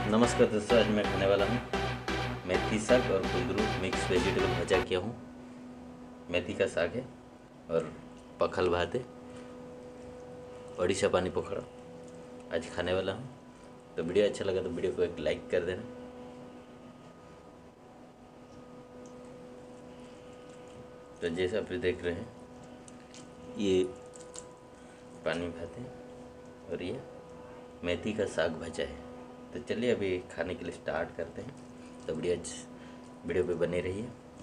नमस्कार दोस्तों, आज मैं खाने वाला हूँ मेथी साग और कुंदरू मिक्स वेजिटेबल भजा किया हूँ। मेथी का साग है और पखल भात है, ओडिशा पानी पकौड़ा आज खाने वाला हूँ। तो वीडियो अच्छा लगा तो वीडियो को एक लाइक कर देना। तो जैसा आप देख रहे हैं ये पानी भात है और ये मेथी का साग भजा है। तो चलिए अभी खाने के लिए स्टार्ट करते हैं। तो वीडियो पे बने रहिए।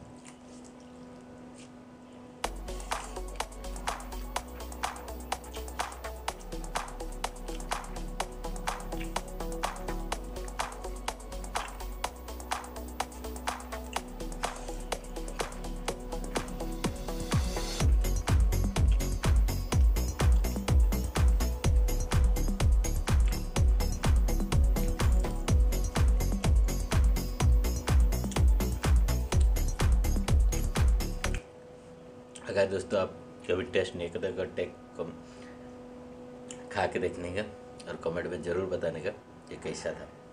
अगर दोस्तों आप कभी टेस्ट नहीं करते अगर खा के देखने का और कमेंट में ज़रूर बताने का ये कैसा था।